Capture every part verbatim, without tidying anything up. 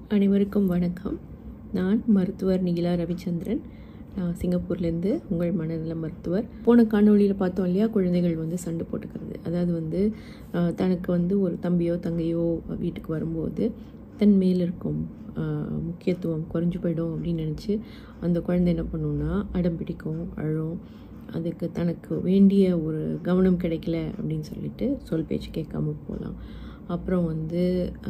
அனைவருக்கும் வணக்கம். நான் மருத்துவர் நீலா ரவிச்சந்திரன். நான் சிங்கப்பூர்லேருந்து உங்கள் மனநல மருத்துவர். போன காணொளியில் பார்த்தோம் இல்லையா, குழந்தைகள் வந்து சண்டை போட்டுக்கிறது. அதாவது வந்து தனக்கு வந்து ஒரு தம்பியோ தங்கையோ வீட்டுக்கு வரும்போது தன் மேல் இருக்கும் முக்கியத்துவம் குறைஞ்சு போயிடும் அப்படின்னு நினச்சி அந்த குழந்தை என்ன பண்ணுன்னா அடம் பிடிக்கும், அழும். அதுக்கு தனக்கு வேண்டிய ஒரு கவனம் கிடைக்கல அப்படின்னு சொல்லிட்டு சொல் பேச்சு கேட்காம போகலாம். அப்புறம் வந்து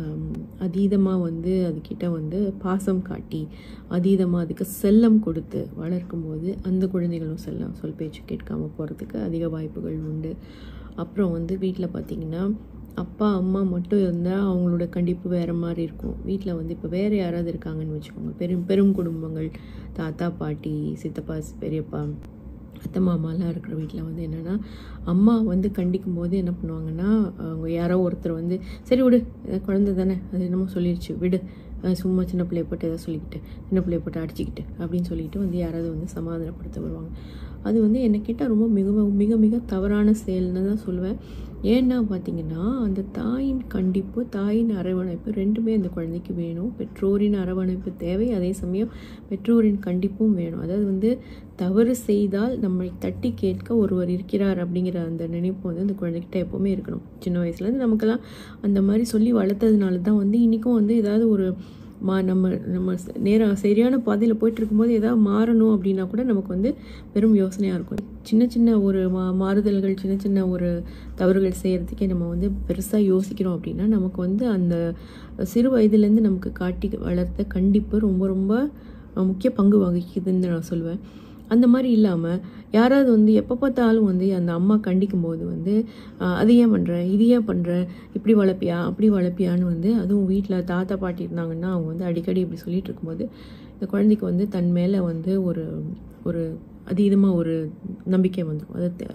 அதீதமாக வந்து அதுக்கிட்ட வந்து பாசம் காட்டி அதீதமாக அதுக்கு செல்லம் கொடுத்து வளர்க்கும்போது அந்த குழந்தைகளும் செல்லம் சொல் பேச்சு கேட்காமல் போகிறதுக்கு அதிக வாய்ப்புகள் உண்டு. அப்புறம் வந்து வீட்டில் பார்த்திங்கன்னா அப்பா அம்மா மட்டும் இருந்தால் அவங்களோட கண்டிப்பு வேறு மாதிரி இருக்கும். வீட்டில் வந்து இப்போ வேறு யாராவது இருக்காங்கன்னு வச்சுக்கோங்க, பெரும் பெரும் குடும்பங்கள், தாத்தா பாட்டி சித்தப்பா பெரியப்பா அத்தை மாமாலாம் இருக்கிற வீட்டில் வந்து என்னென்னா அம்மா வந்து கண்டிக்கும் போது என்ன பண்ணுவாங்கன்னா, அவங்க யாரோ ஒருத்தர் வந்து சரி விடு, குழந்தை தானே, அது என்னமோ சொல்லிடுச்சு விடு, சும்மா சின்ன பிள்ளைய போட்டு எதாவது சொல்லிக்கிட்டு சின்ன பிள்ளைய போட்டு அடிச்சிக்கிட்டு அப்படின்னு சொல்லிட்டு வந்து யாராவது வந்து சமாதானப்படுத்த வருவாங்க. அது வந்து என்னை கேட்டால் ரொம்ப மிக மிக மிக தவறான செயல்னு தான் சொல்லுவேன். ஏன்னா பார்த்திங்கன்னா, அந்த தாயின் கண்டிப்பு தாயின் அரவணைப்பு ரெண்டுமே அந்த குழந்தைக்கு வேணும். பெற்றோரின் அரவணைப்பு தேவை, அதே சமயம் பெற்றோரின் கண்டிப்பும் வேணும். அதாவது வந்து தவறு செய்தால் நம்மை தட்டி கேட்க ஒருவர் இருக்கிறார் அப்படிங்கிற அந்த நினைப்பு வந்து அந்த குழந்தைகிட்ட எப்போவுமே இருக்கணும். சின்ன வயசுலேருந்து நமக்கெல்லாம் அந்த மாதிரி சொல்லி வளர்த்ததுனால தான் வந்து இன்றைக்கும் வந்து ஏதாவது ஒரு மா நம்ம நம்ம நேராக சரியான பாதையில் போயிட்டு இருக்கும்போது ஏதாவது மாறணும் அப்படின்னா கூட நமக்கு வந்து பெரும் யோசனையாக இருக்கும். சின்ன சின்ன ஒரு மா மாறுதல்கள் சின்ன சின்ன ஒரு தவறுகள் செய்கிறதுக்கே நம்ம வந்து பெருசாக யோசிக்கிறோம் அப்படின்னா நமக்கு வந்து அந்த சிறு வயதுலேருந்து நமக்கு காட்டி வளர்த்த கண்டிப்பு ரொம்ப ரொம்ப முக்கிய பங்கு வகிக்குதுன்னு நான் சொல்லுவேன். அந்த மாதிரி இல்லாமல் யாராவது வந்து எப்போ பார்த்தாலும் வந்து அந்த அம்மா கண்டிக்கும் போது வந்து அது ஏன் பண்ணுற, இது ஏன் பண்ணுற, இப்படி வளர்ப்பியா அப்படி வளர்ப்பியான்னு வந்து, அதுவும் வீட்டில் தாத்தா பாட்டி இருந்தாங்கன்னா அவங்க வந்து அடிக்கடி இப்படி சொல்லிட்டு இருக்கும்போது இந்த குழந்தைக்கு வந்து தன் மேலே வந்து ஒரு ஒரு அதீதமாக ஒரு நம்பிக்கை வந்துடும். அது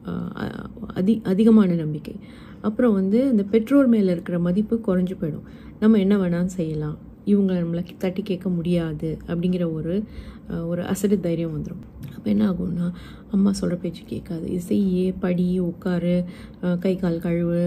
அதி அதிகமான நம்பிக்கை. அப்புறம் வந்து இந்த பெற்றோர் மேலே இருக்கிற மதிப்பு குறைஞ்சி போயிடும். நம்ம என்ன வேணாலும் செய்யலாம், இவங்களை நம்மளை தட்டி கேட்க முடியாது அப்படிங்கிற ஒரு ஒரு அசடு தைரியம் வந்துடும். அப்போ என்ன ஆகும்னா, அம்மா சொல்கிற பேச்சு கேட்காது, இது செய்ய, படி, உட்காரு, கை கால் கழுவு,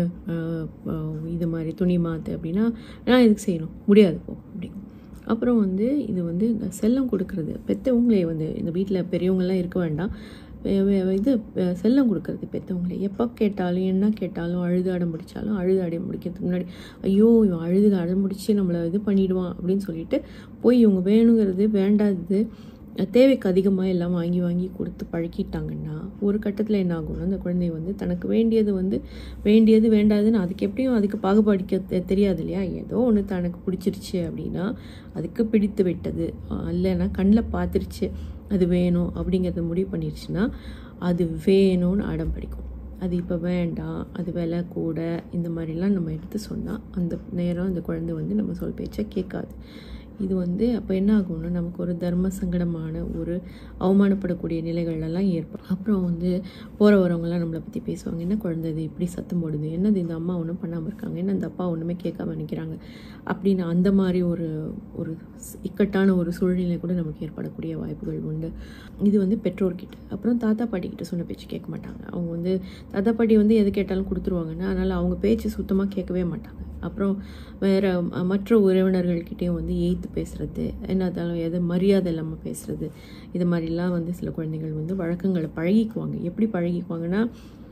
இது மாதிரி துணி மாற்று அப்படின்னா நான் இதுக்கு செய்யணும், முடியாது போ அப்படி. அப்புறம் வந்து இது வந்து இந்த செல்லம் கொடுக்கறது, பெற்றவங்களே வந்து இந்த வீட்டில் பெரியவங்களாம் இருக்க வேண்டாம், இது செல்லம் கொடுக்கறது பெற்றவங்களே. எப்போ கேட்டாலும் என்ன கேட்டாலும் அழுது அடம் பிடிச்சாலும் அழுது அடம் பிடிக்கிறதுக்கு முன்னாடி ஐயோ இவன் அழுது அடம் பிடிச்சி நம்மளை இது பண்ணிவிடுவான் அப்படின்னு சொல்லிட்டு போய் இவங்க வேணுங்கிறது வேண்டாதது தேவைக்கு அதிகமாக எல்லாம் வாங்கி வாங்கி கொடுத்து பழக்கிட்டாங்கன்னா ஒரு கட்டத்தில் என்ன ஆகும்னா, அந்த குழந்தை வந்து தனக்கு வேண்டியது வந்து வேண்டியது வேண்டாதுன்னு அதுக்கு எப்படியும் அதுக்கு பாகுபாடிக்க தெரியாது இல்லையா. ஏதோ ஒன்று தனக்கு பிடிச்சிருச்சு அப்படின்னா அதுக்கு பிடித்து விட்டது, இல்லைன்னா கண்ணில் பார்த்துருச்சு அது வேணும் அப்படிங்கிறத முடிவு பண்ணிடுச்சுன்னா அது வேணும்னு அடம் பிடிக்கும். அது இப்போ வேண்டாம், அது விலை கூட, இந்த மாதிரிலாம் நம்ம எடுத்து சொன்னால் அந்த நேரம் அந்த குழந்தை வந்து நம்ம சொல் பேச்சை கேட்காது. இது வந்து அப்போ என்ன ஆகும்னா நமக்கு ஒரு தர்ம சங்கடமான ஒரு அவமானப்படக்கூடிய நிலைகள்லாம் ஏற்படும். அப்புறம் வந்து போகிற வரவங்கலாம் நம்மளை பற்றி பேசுவாங்க, என்ன குழந்தை இது இப்படி சத்தம் போடுது, என்னது இந்த அம்மா ஒன்றும் பண்ணாமல் இருக்காங்க, என்ன இந்த அப்பா ஒன்றுமே கேட்காம நிற்கிறாங்க அப்படின்னு அந்த மாதிரி ஒரு ஒரு இக்கட்டான ஒரு சூழ்நிலை கூட நமக்கு ஏற்படக்கூடிய வாய்ப்புகள் உண்டு. இது வந்து பெற்றோர்கிட்ட. அப்புறம் தாத்தா பாட்டிக்கிட்ட சொன்ன பேச்சு கேட்க மாட்டாங்க. அவங்க வந்து தாத்தா பாட்டி வந்து எது கேட்டாலும் கொடுத்துருவாங்கன்னா அதனால் அவங்க பேச்சு சுத்தமாக கேட்கவே மாட்டாங்க. அப்புறம் வேறு மற்ற உறவினர்கள்கிட்டையும் வந்து எய்த்து பேசுகிறது, என்னதாலும் எது மரியாதை இல்லாமல் பேசுகிறது, இது மாதிரிலாம் வந்து சில குழந்தைகள் வந்து வழக்கங்களை பழகிக்குவாங்க. எப்படி பழகிக்குவாங்கன்னா,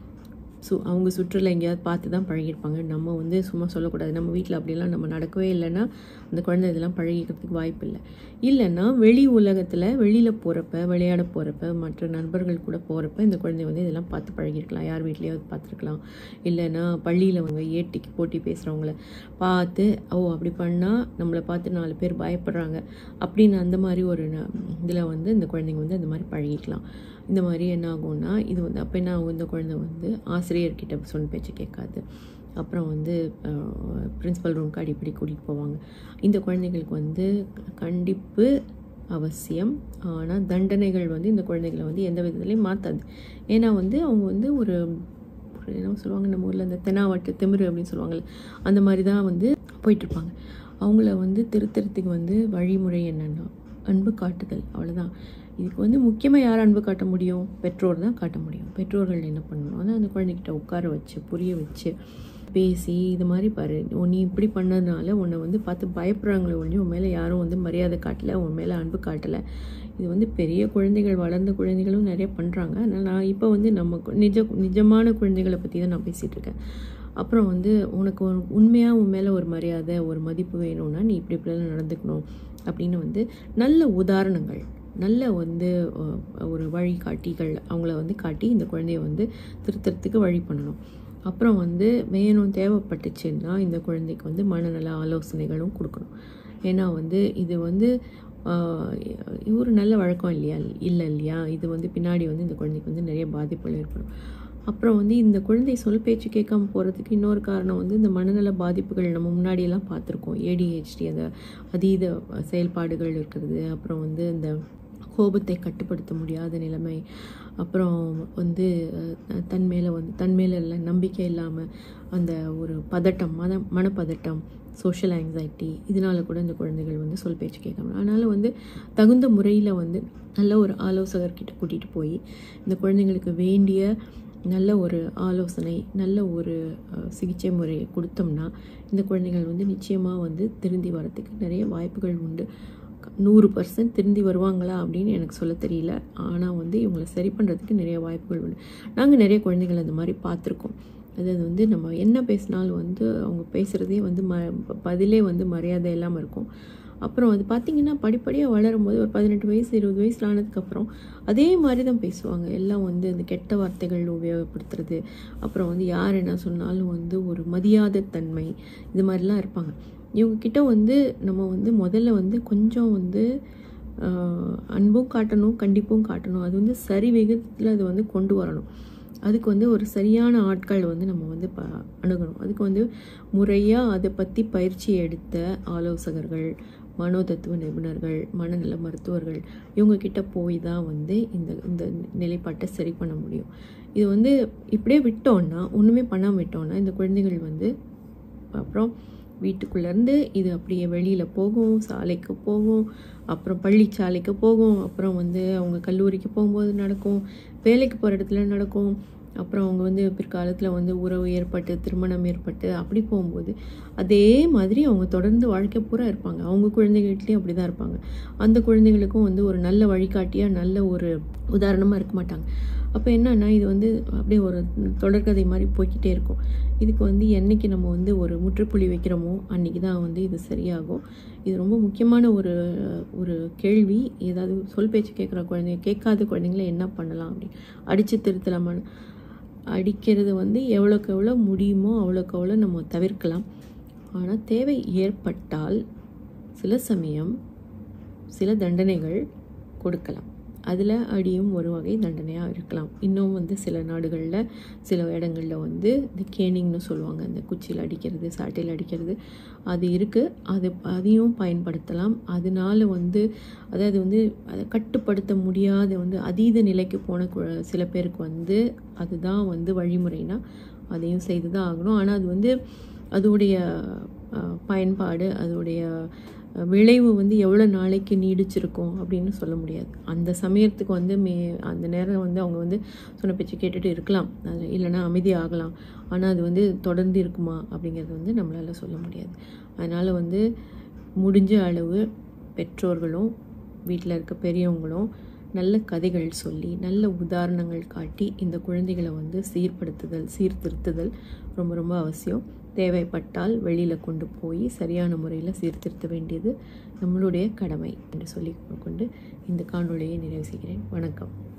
ஸோ அவங்க சுற்றுலா எங்கேயாவது பார்த்து தான் பழகிருப்பாங்க. நம்ம வந்து சும்மா சொல்லக்கூடாது, நம்ம வீட்டில் அப்படிலாம் நம்ம நடக்கவே இல்லைன்னா அந்த குழந்தை இதெல்லாம் பழகிக்கிறதுக்கு வாய்ப்பு இல்லை. இல்லைன்னா வெளி உலகத்தில் வெளியில் போகிறப்ப, விளையாட போகிறப்ப, மற்ற நண்பர்கள் கூட போகிறப்ப இந்த குழந்தை வந்து இதெல்லாம் பார்த்து பழகிருக்கலாம். யார் வீட்லேயாவது பார்த்துருக்கலாம். இல்லைன்னா பள்ளியில் அவங்க ஏட்டிக்கு போட்டி பேசுகிறவங்கள பார்த்து, ஓ அப்படி பண்ணால் நம்மளை பார்த்து நாலு பேர் பயப்படுறாங்க அப்படின்னு அந்த மாதிரி ஒரு இதில் வந்து இந்த குழந்தைங்க வந்து அந்த மாதிரி பழகிக்கலாம். இந்த மாதிரி என்ன ஆகும்னா இது வந்து அப்போ என்ன ஆகும், இந்த குழந்தை வந்து ஆசிரியர்கிட்ட சொன்ன பேச்சு கேட்காது. அப்புறம் வந்து பிரின்சிபல் ரூம்க்கு அடிப்படி கூட்டிகிட்டு போவாங்க. இந்த குழந்தைங்களுக்கு வந்து கண்டிப்பு அவசியம், ஆனால் தண்டனைகள் வந்து இந்த குழந்தைகளை வந்து எந்த விதத்துலையும் மாற்றாது. ஏன்னா வந்து அவங்க வந்து ஒரு என்ன சொல்லுவாங்க, நம்ம ஊரில் அந்த தெனாவட்டு திமிரு அப்படின்னு சொல்லுவாங்கள்ல, அந்த மாதிரி தான் வந்து போயிட்டுருப்பாங்க. அவங்கள வந்து திருத்தறதுக்கு வந்து வழிமுறை என்னென்னா அன்பு காட்டுதல், அவ்வளோதான். இதுக்கு வந்து முக்கியமாக யார் அன்பு காட்ட முடியும், பெற்றோர் தான் காட்ட முடியும். பெற்றோர்கள் என்ன பண்ணணும், அதான் அந்த குழந்தைகிட்ட உட்கார வச்சு புரிய வச்சு பேசி இது மாதிரி பாரு, நீ இப்படி பண்ணதுனால உன்னை வந்து பார்த்து பயப்படுறாங்களே ஒழிஞ்சு உன் மேலே யாரும் வந்து மரியாதை காட்டலை, உன் மேலே அன்பு காட்டலை. இது வந்து பெரிய குழந்தைகள், வளர்ந்த குழந்தைகளும் நிறைய பண்ணுறாங்க. அதனால் நான் இப்போ வந்து நம்ம நிஜ நிஜமான குழந்தைகளை பற்றி தான் நான் பேசிகிட்டு இருக்கேன். அப்புறம் வந்து உனக்கு உண்மையாக உன் மேலே ஒரு மரியாதை, ஒரு மதிப்பு வேணும்னா நீ இப்படி இப்படிலாம் நடந்துக்கணும் அப்படின்னு வந்து நல்ல உதாரணங்கள், நல்ல வந்து ஒரு வழிகாட்டிகள் அவங்கள வந்து காட்டி இந்த குழந்தைய வந்து திருத்தறதுக்கு வழி பண்ணணும். அப்புறம் வந்து வேணும் தேவைப்பட்டுச்சுன்னா இந்த குழந்தைக்கு வந்து மனநல ஆலோசனைகளும் கொடுக்கணும். ஏன்னா வந்து இது வந்து ஒரு நல்ல வழக்கம் இல்லையா இல்லை இல்லையா இது வந்து பின்னாடி வந்து இந்த குழந்தைக்கு வந்து நிறைய பாதிப்புகள் ஏற்படும். அப்புறம் வந்து இந்த குழந்தை சொல் பேச்சு கேட்காம போகிறதுக்கு இன்னொரு காரணம் வந்து இந்த மனநல பாதிப்புகள் நம்ம முன்னாடியெல்லாம் பார்த்துருக்கோம். ஏடிஹெச்டி, அந்த அதீத செயல்பாடுகள் இருக்கிறது, அப்புறம் வந்து இந்த கோபத்தை கட்டுப்படுத்த முடியாத நிலைமை, அப்புறம் வந்து தன் மேலே வந்து தன் மேலே இல்லை நம்பிக்கை இல்லாமல் அந்த ஒரு பதட்டம், மன மனப்பதட்டம், சோஷியல் ஆங்ஸைட்டி, இதனால் கூட இந்த குழந்தைகள் வந்து சொல் பேச்சு கேட்காம. அதனால் வந்து தகுந்த முறையில் வந்து நல்ல ஒரு ஆலோசகர்கிட்ட கூட்டிகிட்டு போய் இந்த குழந்தைங்களுக்கு வேண்டிய நல்ல ஒரு ஆலோசனை, நல்ல ஒரு சிகிச்சை முறையை கொடுத்தோம்னா இந்த குழந்தைகள் வந்து நிச்சயமாக வந்து திருந்தி வரத்துக்கு நிறைய வாய்ப்புகள் உண்டு. நூறு பர்சன்ட் திருந்தி வருவாங்களா அப்படின்னு எனக்கு சொல்ல தெரியல. ஆனால் வந்து இவங்களை சரி பண்ணுறதுக்கு நிறைய வாய்ப்புகள் உண்டு. நாங்கள் நிறைய குழந்தைகள் அந்த மாதிரி பார்த்துருக்கோம். அதாவது வந்து நம்ம என்ன பேசினாலும் வந்து அவங்க பேசுகிறதே வந்து ம பதிலே வந்து மரியாதை இல்லாமல் இருக்கும். அப்புறம் அது பார்த்திங்கன்னா படிப்படியாக வளரும் போது ஒரு பதினெட்டு வயசு இருபது வயசில் ஆனதுக்கப்புறம் அதே மாதிரி தான் பேசுவாங்க. எல்லாம் வந்து இந்த கெட்ட வார்த்தைகள் உபயோகப்படுத்துறது, அப்புறம் வந்து யார் என்ன சொன்னாலும் வந்து ஒரு மதியாத தன்மை, இது மாதிரிலாம் இருப்பாங்க. இவங்கக்கிட்ட வந்து நம்ம வந்து முதல்ல வந்து கொஞ்சம் வந்து அன்பும் காட்டணும், கண்டிப்பும் காட்டணும். அது வந்து சரி வேகத்தில் அது வந்து கொண்டு வரணும். அதுக்கு வந்து ஒரு சரியான ஆட்கள் வந்து நம்ம வந்து ப அணுகணும். அதுக்கு வந்து முறையாக அதை பற்றி பயிற்சி எடுத்த ஆலோசகர்கள், மனோதத்துவ நிபுணர்கள், மனநல மருத்துவர்கள், இவங்கக்கிட்ட போய் தான் வந்து இந்த இந்த நிலைப்பாட்டை சரி பண்ண முடியும். இது வந்து இப்படியே விட்டோன்னா, ஒன்றுமே பண்ணாமல் விட்டோன்னா இந்த குழந்தைகள் வந்து அப்புறம் வீட்டுக்குள்ளேருந்து இது அப்படியே வெளியில் போகும், சாலைக்கு போகும், அப்புறம் பள்ளிச்சாலைக்கு போகும், அப்புறம் வந்து அவங்க கல்லூரிக்கு போகும்போது நடக்கும், வேலைக்கு போகிற இடத்துல நடக்கும், அப்புறம் அவங்க வந்து பிற்காலத்தில் வந்து உறவு ஏற்பட்டு திருமணம் ஏற்பட்டு அப்படி போகும்போது அதே மாதிரி அவங்க தொடர்ந்து வாழ்க்கை பூரா இருப்பாங்க. அவங்க குழந்தைகள்கிட்டையும் அப்படி தான் இருப்பாங்க. அந்த குழந்தைகளுக்கும் வந்து ஒரு நல்ல வழிகாட்டியாக, நல்ல ஒரு உதாரணமாக இருக்க மாட்டாங்க. அப்போ என்னன்னா இது வந்து அப்படியே ஒரு தொடர்கதை மாதிரி போய்கிட்டே இருக்கும். இதுக்கு வந்து என்றைக்கு நம்ம வந்து ஒரு முற்றுப்புள்ளி வைக்கிறோமோ அன்றைக்கி தான் வந்து இது சரியாகும். இது ரொம்ப முக்கியமான ஒரு ஒரு கேள்வி. ஏதாவது சொல் பேச்சு கேட்குற குழந்தைங்க, கேட்காத குழந்தைங்கள என்ன பண்ணலாம் அப்படி அடித்து திருத்தலாமான்னு. அடிக்கிறது வந்து எவ்வளோக்கு எவ்வளோ முடியுமோ அவ்வளோக்கு அவ்வளோ நம்ம தவிர்க்கலாம். ஆனால் தேவை ஏற்பட்டால் சில சமயம் சில தண்டனைகள் கொடுக்கலாம். அதில் அடியும் ஒரு வகை தண்டனையாக இருக்கலாம். இன்னும் வந்து சில நாடுகளில் சில இடங்களில் வந்து இந்த கேனிங்னு சொல்லுவாங்க, அந்த குச்சியில் அடிக்கிறது, சாட்டையில் அடிக்கிறது, அது இருக்குது. அது அதையும் பயன்படுத்தலாம். அதனால வந்து அதாவது வந்து அதை கட்டுப்படுத்த முடியாத வந்து அதீத நிலைக்கு போன சில பேருக்கு வந்து அதுதான் வந்து வழிமுறைனா அதையும் செய்து தான் ஆகணும். ஆனால் அது வந்து அதோடைய பயன்பாடு, அதோடைய விளைவு வந்து எவ்வளோ நாளைக்கு நீடிச்சிருக்கும் அப்படின்னு சொல்ல முடியாது. அந்த சமயத்துக்கு வந்து மே அந்த நேரம் வந்து அவங்க வந்து சொன்ன பேச்சு கேட்டுட்டு இருக்கலாம், அது இல்லைன்னா அமைதி ஆகலாம். ஆனால் அது வந்து தொடர்ந்து இருக்குமா அப்படிங்கிறது வந்து நம்மளால் சொல்ல முடியாது. அதனால் வந்து முடிஞ்ச அளவு பெற்றோர்களும் வீட்டில் இருக்க பெரியவங்களும் நல்ல கதைகள் சொல்லி, நல்ல உதாரணங்கள் காட்டி இந்த குழந்தைகளை வந்து சீர்படுத்துதல், சீர்திருத்துதல் ரொம்ப ரொம்ப அவசியம். தேவைப்பட்டால் வெளியில் கொண்டு போய் சரியான முறையில் சீர்திருத்த வேண்டியது நம்மளுடைய கடமை என்று சொல்லி கொண்டு இந்த காணொளியை நிறைவு செய்கிறேன். வணக்கம்.